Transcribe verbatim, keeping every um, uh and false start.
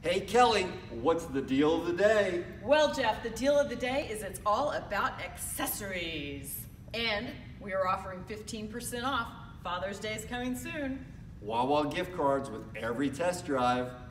Hey Kelly, what's the deal of the day? Well, Jeff, the deal of the day is it's all about accessories. And we are offering fifteen percent off. Father's Day is coming soon. Wawa gift cards with every test drive.